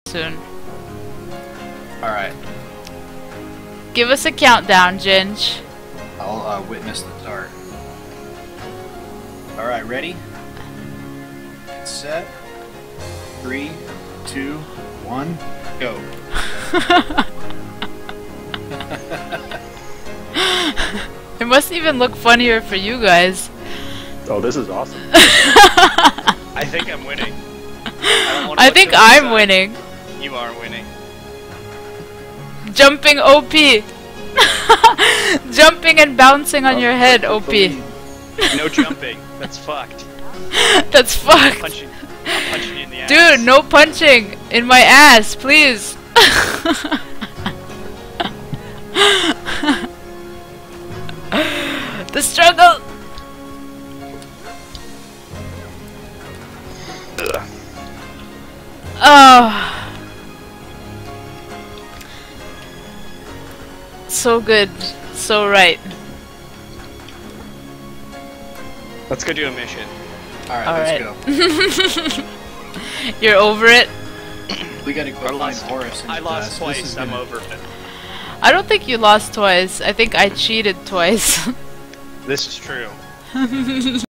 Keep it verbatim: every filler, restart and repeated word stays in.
soon. Alright. Give us a countdown, Ginge. I'll uh, witness the start. Alright, ready? Get set. Three, two, one, go. It must even look funnier for you guys. Oh, this is awesome. I think I'm winning. I, don't wanna I look think to the I'm side. winning. You are winning. Jumping O P. Jumping and bouncing on Oh, your head, take O the P. lead. No jumping. That's fucked. That's I'm fucked. punching, I'm punching you in the ass. Dude, no punching in my ass, please. The struggle. Ugh. Oh. So good. So right. Let's go do a mission. Alright, All let's right. go. You're over it? We gotta go I find lost, Horus. I lost twice. I'm gonna... over it. I don't think you lost twice. I think I cheated twice. This is true.